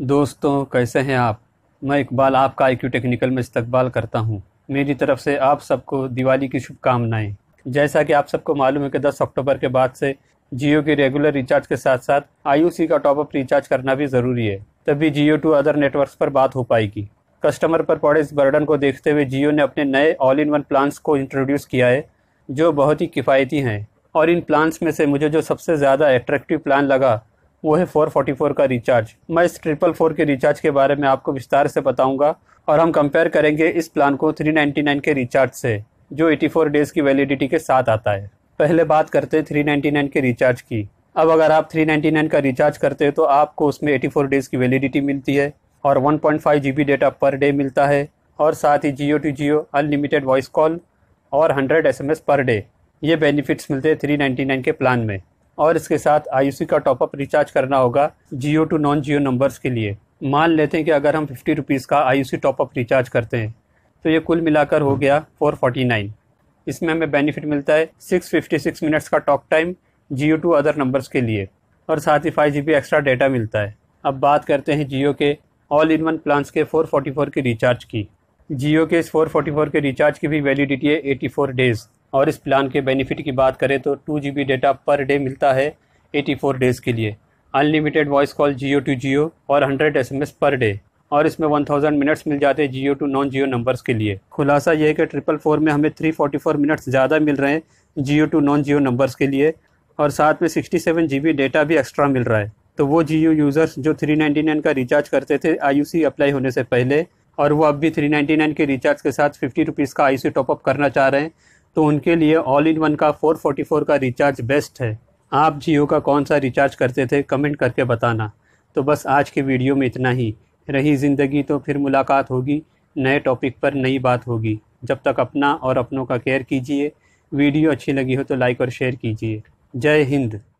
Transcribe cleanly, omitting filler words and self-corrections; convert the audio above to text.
दोस्तों कैसे हैं आप। मैं इकबाल आपका IQ टेक्निकल में इस्तकबाल करता हूं। मेरी तरफ से आप सबको दिवाली की शुभकामनाएं। जैसा कि आप सबको मालूम है कि 10 अक्टूबर के बाद से जियो के रेगुलर रिचार्ज के साथ साथ IUC का टॉपअप रिचार्ज करना भी ज़रूरी है, तभी जियो टू अदर नेटवर्क्स पर बात हो पाएगी। कस्टमर पर पड़े इस बर्डन को देखते हुए जियो ने अपने नए ऑल इन वन प्लान्स को इंट्रोड्यूस किया है, जो बहुत ही किफ़ायती हैं। और इन प्लान्स में से मुझे जो सबसे ज़्यादा अट्रैक्टिव प्लान लगा वो है 444 का रिचार्ज। मैं इस 444 के रिचार्ज के बारे में आपको विस्तार से बताऊंगा और हम कंपेयर करेंगे इस प्लान को 399 के रिचार्ज से, जो 84 डेज़ की वैलिडिटी के साथ आता है। पहले बात करते हैं 399 के रिचार्ज की। अब अगर आप 399 का रिचार्ज करते हैं तो आपको उसमें 84 डेज़ की वैलिडिटी मिलती है और 1.5 GB डेटा पर डे मिलता है, और साथ ही Jio to Jio unlimited voice call और 100 SMS पर डे। ये बेनिफिट्स मिलते हैं 399 के प्लान में। और इसके साथ IUC का टॉपअप रिचार्ज करना होगा Jio to non Jio numbers के लिए। मान लेते हैं कि अगर हम 50 रुपीज़ का IUC टॉपअप रिचार्ज करते हैं तो ये कुल मिलाकर हो गया 449। इसमें हमें बेनिफिट मिलता है 656 मिनट्स का talk time Jio to other numbers के लिए, और साथ ही 5 GB एक्स्ट्रा डेटा मिलता है। अब बात करते हैं जियो के ऑल इन वन प्लान्स के 444 के रिचार्ज की। जियो के इस 444 के रिचार्ज की भी वैलिडिटी है 84 डेज़, और इस प्लान के बेनिफिट की बात करें तो 2 GB डेटा पर डे मिलता है 84 डेज़ के लिए, unlimited voice call Jio to Jio और 100 SMS पर डे, और इसमें 1000 मिनट्स मिल जाते हैं Jio to non Jio numbers के लिए। खुलासा ये है कि 444 में हमें 344 मिनट्स ज़्यादा मिल रहे हैं Jio to non Jio numbers के लिए, और साथ में 67 GB डेटा भी एक्स्ट्रा मिल रहा है। तो वो जियो यूज़र्स जो 399 का रिचार्ज करते थे IUC अप्लाई होने से पहले, और वो अब भी 399 के रिचार्ज के साथ 50 रुपीज़ का IUC टॉपअप करना चाह रहे हैं, तो उनके लिए ऑल इन वन का 444 का रिचार्ज बेस्ट है। आप जियो का कौन सा रिचार्ज करते थे कमेंट करके बताना। तो बस आज के वीडियो में इतना ही। रही ज़िंदगी तो फिर मुलाकात होगी, नए टॉपिक पर नई बात होगी। जब तक अपना और अपनों का केयर कीजिए। वीडियो अच्छी लगी हो तो लाइक और शेयर कीजिए। जय हिंद।